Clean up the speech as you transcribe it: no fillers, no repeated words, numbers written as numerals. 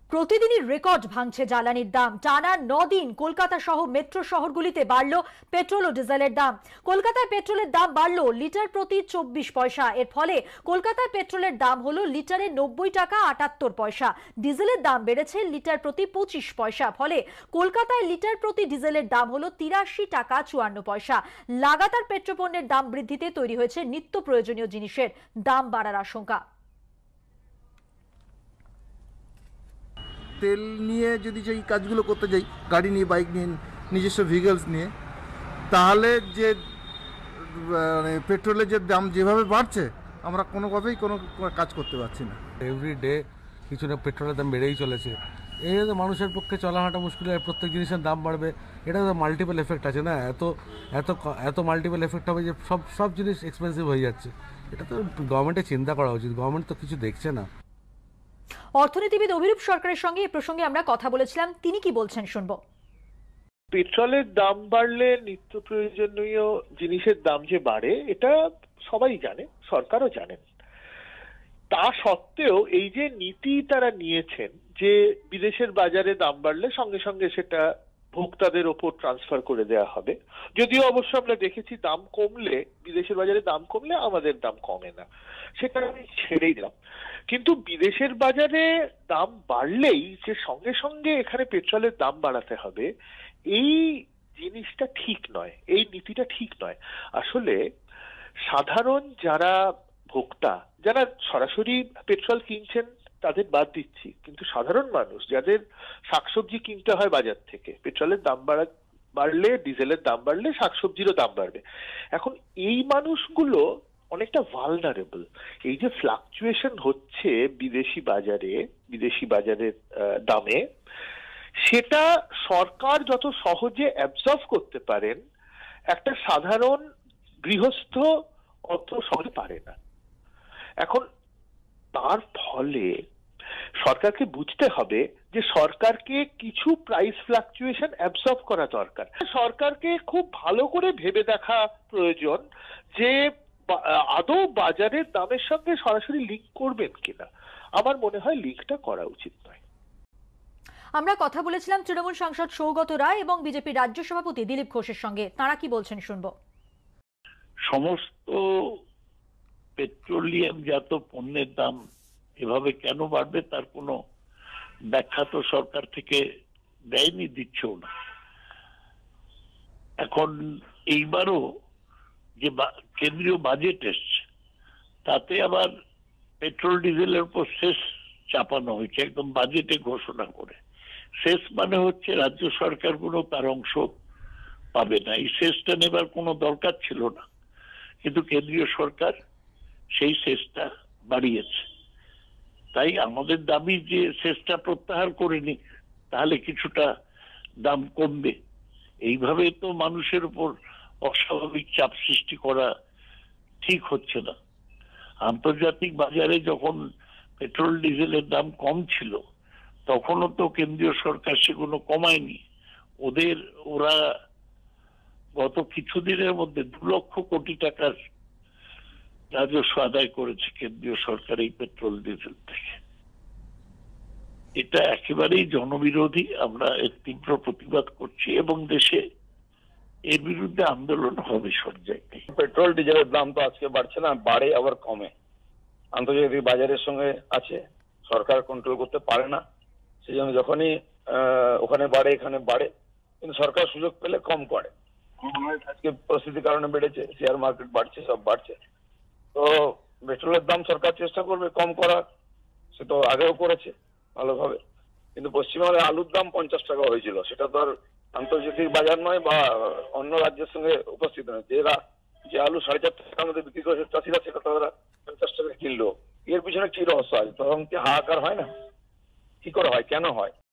প্রতিদিনই রেকর্ড ভাঙছে জ্বালানির দাম। টানা 9 দিন কলকাতা সহ মেট্রো শহরগুলিতে বাড়ল পেট্রোল ও ডিজেলের দাম। কলকাতায় পেট্রোলের দাম বাড়ল লিটার প্রতি 24 পয়সা। এর ফলে কলকাতায় পেট্রোলের দাম হলো লিটারে 90 টাকা 78 পয়সা। ডিজেলের দাম বেড়েছে লিটার প্রতি 25 পয়সা। ফলে কলকাতায় লিটার প্রতি ডিজেলের দাম হলো 83 টাকা 54 পয়সা। লাগাতার পেট্রোপণ্যের দাম বৃদ্ধিতে তৈরি হয়েছে নিত্য প্রয়োজনীয় জিনিসের দাম বাড়ার আশঙ্কা। তেল নিয়ে যদি সেই কাজগুলো করতে যাই, গাড়ি নিয়ে, বাইক নিয়ে, নিজস্ব ভেহিকলস নিয়ে, তাহলে যে মানে পেট্রোলের যে দাম যেভাবে বাড়ছে, আমরা কোনোভাবেই কোনো কাজ করতে পারছি না। এভরি ডে কিছু না পেট্রোলের দাম বেড়েই চলেছে। এই তো মানুষের পক্ষে চলাহাঁটা মুশকিল হয়, প্রত্যেক জিনিসের দাম বাড়বে। এটা তো মাল্টিপল এফেক্ট আছে না, এত এত এত মাল্টিপল এফেক্ট হবে যে সব জিনিস এক্সপেন্সিভ হয়ে যাচ্ছে। এটা তো গভর্নমেন্টের চিন্তা করা উচিত, গভর্নমেন্ট তো কিছু দেখছে না। অর্থনীতিবিদ অভিরূপ সরকারের সঙ্গে এই প্রসঙ্গে আমরা কথা বলেছিলাম, তিনি কি বলছেন শুনবো। পেট্রোলের দাম বাড়লে নিত্য প্রয়োজনীয় জিনিসের দাম যে বাড়ে এটা সবাই জানে, সরকারও জানেন। তা সত্ত্বেও এই যে নীতি তারা নিয়েছেন যে বিদেশের বাজারে দাম বাড়লে সঙ্গে সঙ্গে সেটা ভোক্তাদের ওপর ট্রান্সফার করে দেওয়া হবে, যদিও অবশ্য আমরা দেখেছি দাম কমলে, বিদেশের বাজারে দাম কমলে আমাদের দাম কমে না, সেটা আমি ছেড়েই দিলাম। কিন্তু বিদেশের বাজারে দাম বাড়লেই যে সঙ্গে সঙ্গে এখানে পেট্রোলের দাম বাড়াতে হবে, এই জিনিসটা ঠিক নয়, এই নীতিটা ঠিক নয়। আসলে সাধারণ যারা ভোক্তা, যারা সরাসরি পেট্রোল কিনছেন তাদের বাদ দিচ্ছি, কিন্তু সাধারণ মানুষ যাদের শাকসবজি কিনতে হয় বাজার থেকে, পেট্রোলের দাম বাড়লে, ডিজেলের দাম বাড়লে শাকসবজিরও দাম বাড়বে। এখন এই মানুষগুলো অনেকটা ভালনারেবল। এই যে ফ্লাকচুয়েশন হচ্ছে বিদেশি বাজারের দামে, সেটা সরকার যত সহজে অ্যাবজর্ব করতে পারেন একটা সাধারণ গৃহস্থ অত সহজে পারে না। এখন তার ফলে সরকারকে বুঝতে হবে যে সরকারকে কিছু প্রাইস ফ্লাকচুয়েশন অ্যাবজর্ব করা দরকার। সরকারকে খুব ভালো করে ভেবে দেখা প্রয়োজন যে আদৌ বাজারের দামের সঙ্গে সরাসরি লিঙ্ক করবেন কিনা। আমার মনে হয় লিঙ্কটা করা উচিত নয়। আমরা কথা বলেছিলাম তৃণমূল সাংসদ সৌগত রায় এবং বিজেপি রাজ্য সভাপতি দিলীপ ঘোষের সঙ্গে, তাঁরা কি বলছেন শুনবো। সমস্ত পেট্রোলিয়াম জাত পণ্যের দাম এভাবে কেন বাড়বে তার কোনো ব্যাখ্যা তো সরকার থেকে দেয়নি, দিচ্ছেও না। এখন এইবারও যে কেন্দ্রীয় বাজেট এসছে তাতে আবার পেট্রোল ডিজেলের উপর শেষ চাপানো হয়েছে, একদম বাজেটে ঘোষণা করে। শেষ মানে হচ্ছে রাজ্য সরকারগুলো তার অংশ পাবে না। এই শেষটা নেবার কোনো দরকার ছিল না, কিন্তু কেন্দ্রীয় সরকার সেই শেষটা বাড়িয়েছে। তাই আমাদের দাবি যে শেষটা প্রত্যাহার করে নি, তাহলে কিছুটা দাম কমবে। এইভাবে তো মানুষের উপর অস্বাভাবিক চাপ সৃষ্টি করা ঠিক হচ্ছে না। আন্তর্জাতিক বাজারে যখন পেট্রোল ডিজেলের দাম কম ছিল তখনও তো কেন্দ্রীয় সরকার সেগুলো কমায়নি। ওরা গত কিছুদিনের মধ্যে 2 লক্ষ কোটি টাকার রাজস্ব আদায় করেছে কেন্দ্রীয় সরকার এই পেট্রোল ডিজেল থেকে। এটা একেবারেই জনবিরোধী। আমরা এর তীব্র প্রতিবাদ করছি এবং দেশে এর বিরুদ্ধে আন্দোলন হবে সব জায়গায়। পেট্রোল ডিজেলের দাম তো আজকে বাড়ছে না, বাড়ে আবার কমে। আন্তর্জাতিক বাজারের সঙ্গে আছে, সরকার কন্ট্রোল করতে পারে না, সেই জন্য যখনই ওখানে বাড়ে এখানে বাড়ে, কিন্তু সরকার সুযোগ পেলে কম করে। আজকে পরিস্থিতির কারণে বেড়েছে, শেয়ার মার্কেট বাড়ছে, সব বাড়ছে। তো পেট্রোলের দাম সরকার চেষ্টা করবে কম করার, সে তো আগেও করেছে ভালোভাবে। কিন্তু পশ্চিমবঙ্গে আলুর দাম 50 টাকা হয়েছিল, সেটা তো আর আন্তর্জাতিক বাজার নয় বা অন্য রাজ্যের সঙ্গে উপস্থিত নয়। যে আলু 4.5 টাকার মধ্যে বিক্রি করেছে চাষিরা, সেটা তারা 50 টাকা কিনলো। এর পিছনে কি রহস্য আছে? তখন কি হাহাকার হয় না? কি করে হয়, কেন হয়?